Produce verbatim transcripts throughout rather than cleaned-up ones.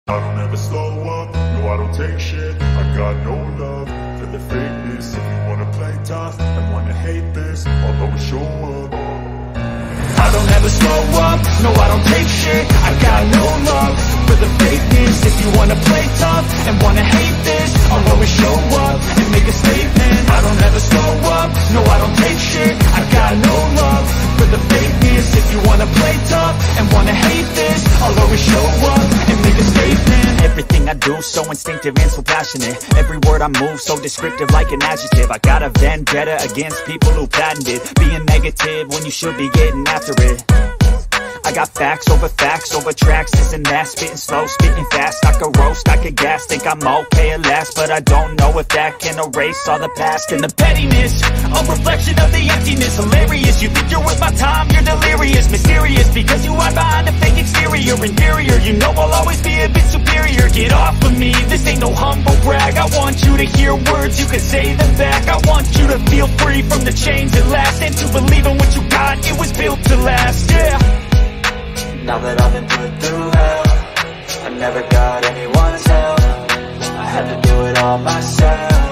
I don't ever slow up, no I don't take shit. I got no love for the fakeness. If you wanna play tough and wanna hate this, I'll always show up. I don't ever slow up, no I don't take shit. I got no love for the fakeness. If you wanna play tough and wanna hate this, I'll always show up and make a statement. I don't ever slow up, no I don't take shit. I got no love for the fakeness. If you wanna play tough and wanna hate this, I'll always show up and make a statement. Everything I do so instinctive and so passionate. Every word I move so descriptive like an adjective. I got a vendetta against people who patented being negative when you should be getting after it. I got facts over facts over tracks, this and that. Spitting slow, spitting fast, I could roast, I could gas. Think I'm okay at last, but I don't know if that can erase all the past. And the pettiness, a reflection of the emptiness. Hilarious, you think you're worth my time, you're delirious. Mysterious, because you hide behind a fake exterior. Inferior, you know I'll always be a bit superior. Get off of me, this ain't no humble brag. I want you to hear words, you can say them back. I want you to feel free from the chains at last, and to believe in what you got, it was built to last, yeah. Now that I've been put through hell, I never got anyone's help. I had to do it all myself.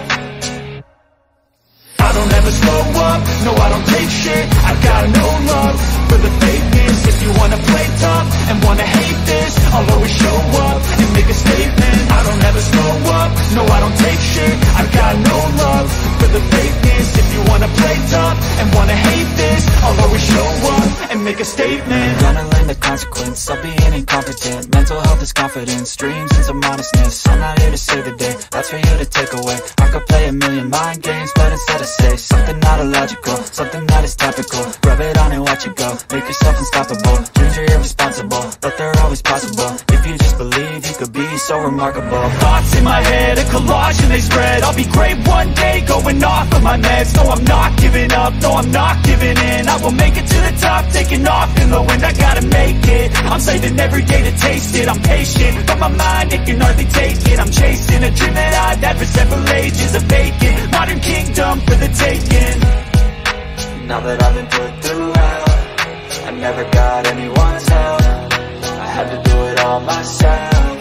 I don't ever slow up, no I don't take shit. I got no love for the fakeness. If you wanna play tough and wanna hate this, I'll always show up and make a statement. I don't ever slow up, no I don't take shit. I got no love for the fakeness. If you wanna play tough and wanna hate this, I'll always show up and make a statement. Gonna learn the consequence of being incompetent. Mental health is confidence, dreams and some honestness. I'm not here to save the day, that's for you to take away. I could play a million mind games, but instead I say something not illogical, something that is topical. Rub it on and watch it go, make yourself unstoppable. Dreams are irresponsible, but they're always possible. If you just believe, you could be so remarkable. Thoughts in my head, a collage and they spread. I'll be great one day, going off of my meds. No, I'm not giving up, no, I'm not giving in. I will make it to the top, taking off in the wind. I gotta make it, I'm saving every day to taste it. I'm patient, but my mind, it can hardly take it. I'm chasing a dream that I've had for several ages. A vacant, modern kingdom for the taking. Now that I've been put through hell, I never got anyone's help. I had to do it all myself.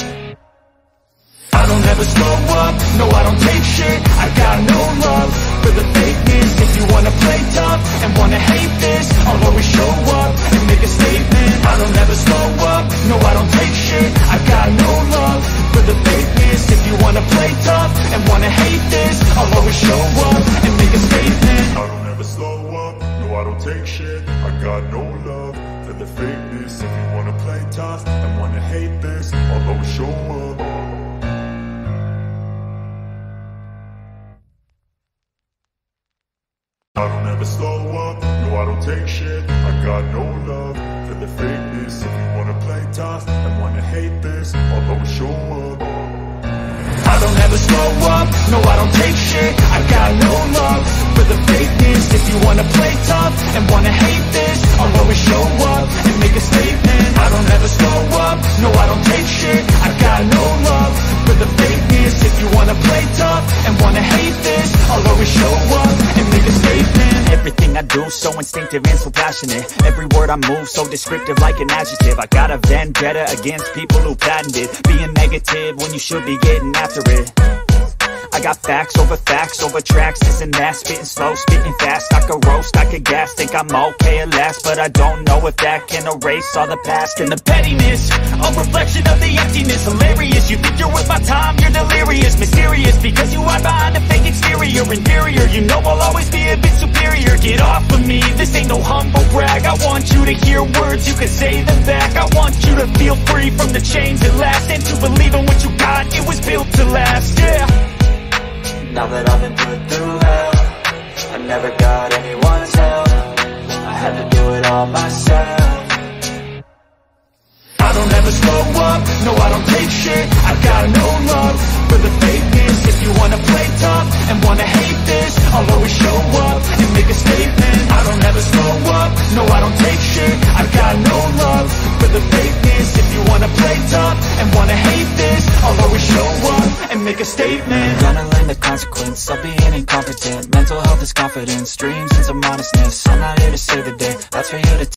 I don't ever slow up, no I don't take shit. I got no love for the fakeness. If you wanna play tough and wanna hate this, I'll always show up and make a statement. I don't ever slow up, no I don't take shit. I got no love for the fakeness. If you wanna play tough and wanna hate this, I'll always show up and make a statement. I don't ever slow up, no I don't take shit. I got no love for the fakeness. If you wanna play tough and wanna hate this, I'll always show up. I don't ever slow up, no I don't take shit. I got no love for the fakeness. If you wanna play tough and wanna hate this, I'll always show up. I don't ever slow up, no I don't take shit. I got no love for the fakeness. If you wanna play tough and wanna hate this, I'll always show up and make a statement. I don't ever slow up, no I don't take shit. I got no love for the fakeness. If you wanna play tough and wanna hate this, I'll always show up and make a statement. Everything I do so instinctive and so passionate. Every word I move so descriptive like an adjective. I got a vendetta against people who patented being negative when you should be getting after it. I got facts over facts over tracks, this and that. Spitting slow, spitting fast, I could roast, I could gas. Think I'm okay at last, but I don't know if that can erase all the past. And the pettiness, a reflection of the emptiness. Hilarious, you think you're worth my time, you're delirious. Mysterious, because you hide behind a fake exterior. Inferior, you know I'll always be a bit superior. Get off of me, this ain't no humble brag. I want you to hear words, you can say them back. I want you to feel free from the chains at last, and to believe in what you got, it was built to last, yeah. Now that I've been put through hell, I never got anyone's help. I had to do it all myself. I don't ever slow up, no I don't take shit. I got no love for the fakeness. If you wanna play tough and wanna hate this, I'll always show up and make a statement. I don't ever slow up, no I don't take shit. I got no love for the fakeness. If you wanna play tough and wanna hate this, I'll always show up and make a statement. Gonna learn the consequence of being incompetent. Mental health is confidence, dreams and some honestness. I'm not here to save the day, that's for you to